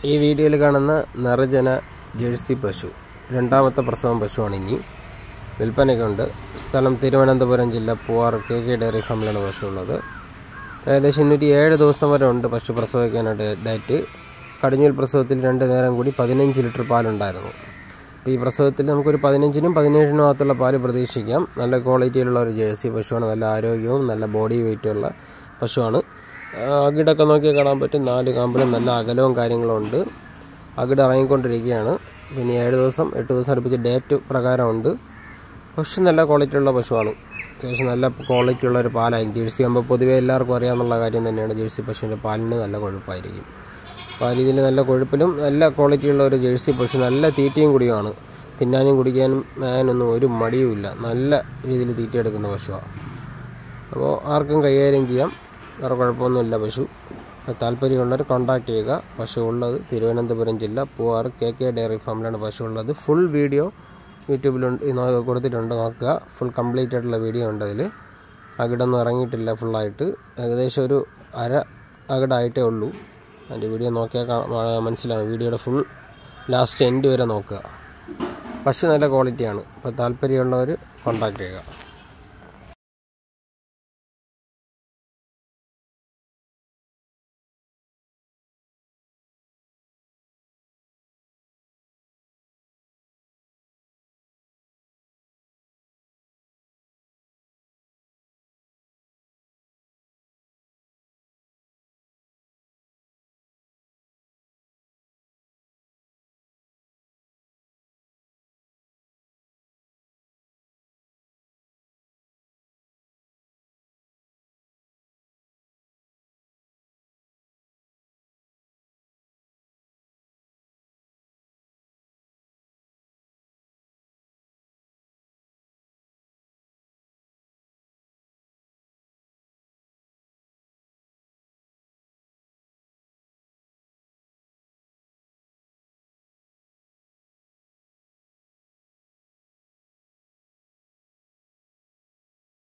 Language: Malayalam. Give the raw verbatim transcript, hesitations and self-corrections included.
ഈ വീഡിയോയിൽ കാണുന്ന നിറജന ജേഴ്സി പശു രണ്ടാമത്തെ പ്രസവം പശുവാണ്. ഇനി വിൽപ്പനയ്ക്കുണ്ട്. സ്ഥലം തിരുവനന്തപുരം ജില്ല, പൂവാർ കെ കെ ഡയറി ഫാമിലാണ് പശു ഉള്ളത്. ഏകദേശം ഇരുന്നൂറ്റി ഏഴ് ദിവസം വരെ ഉണ്ട് പശു പ്രസവിക്കാനായിട്ട് ഡേറ്റ്. കടിഞ്ഞൂൽ പ്രസവത്തിൽ രണ്ട് നേരം കൂടി പതിനഞ്ച് ലിറ്റർ പാലുണ്ടായിരുന്നു. അപ്പോൾ ഈ പ്രസവത്തിൽ നമുക്കൊരു പതിനഞ്ചിനും പതിനേഴിനും അകത്തുള്ള പാല് പ്രതീക്ഷിക്കാം. നല്ല ക്വാളിറ്റിയിലുള്ള ഒരു ജേഴ്സി പശുവാണ്. നല്ല ആരോഗ്യവും നല്ല ബോഡി വെയ്റ്റുള്ള പശുവാണ്. അകിടൊക്കെ നോക്കിയാൽ കാണാൻ പറ്റും. നാല് കാമ്പിലും നല്ല അകലവും കാര്യങ്ങളും ഉണ്ട്. അകിട് ഇറങ്ങിക്കൊണ്ടിരിക്കുകയാണ്. പിന്നെ ഏഴ് ദിവസം എട്ട് ദിവസം അടുപ്പിച്ച് ഡേറ്റ് പ്രകാരമുണ്ട്. പശു നല്ല ക്വാളിറ്റിയുള്ള പശുവാണ്. അത്യാവശ്യം നല്ല ക്വാളിറ്റിയുള്ള ഒരു പാലായിരിക്കും. ജേഴ്സി ആകുമ്പോൾ പൊതുവേ എല്ലാവർക്കും അറിയാമെന്നുള്ള കാര്യം തന്നെയാണ്. ജേഴ്സി പശുവിൻ്റെ പാലിന് നല്ല കൊഴുപ്പായിരിക്കും. അപ്പോൾ ആ രീതിയിൽ നല്ല കൊഴുപ്പിലും നല്ല ക്വാളിറ്റിയുള്ള ഒരു ജേഴ്സി പശു. നല്ല തീറ്റയും കുടിയുമാണ്. തിന്നാനും കുടിക്കാനും മേനൊന്നും ഒരു മടിയുമില്ല. നല്ല രീതിയിൽ തീറ്റ എടുക്കുന്ന പശുവാണ്. അപ്പോൾ ആർക്കും കൈകാര്യം ചെയ്യാം. വേറെ കുഴപ്പമൊന്നുമില്ല പശു. താല്പര്യമുള്ളവർ കോൺടാക്ട് ചെയ്യുക. പശു ഉള്ളത് തിരുവനന്തപുരം ജില്ല, പൂവാർ കെ കെ ഡയറി ഫാമിലാണ് പശു ഉള്ളത്. ഫുൾ വീഡിയോ യൂട്യൂബിലുണ്ട് കൊടുത്തിട്ടുണ്ട്, നോക്കുക. ഫുൾ കംപ്ലീറ്റ് ആയിട്ടുള്ള വീഡിയോ ഉണ്ട് അതിൽ. അകിടൊന്നും ഇറങ്ങിയിട്ടില്ല ഫുള്ളായിട്ട്. ഏകദേശം ഒരു അര അകിടായിട്ടേ ഉള്ളൂ. അതിൻ്റെ വീഡിയോ നോക്കിയാൽ മനസ്സിലാവും. വീഡിയോയുടെ ഫുൾ ലാസ്റ്റ് എൻഡ് വരെ നോക്കുക. പശു നല്ല ക്വാളിറ്റിയാണ്. അപ്പോൾ താല്പര്യമുള്ളവർ കോൺടാക്ട് ചെയ്യുക.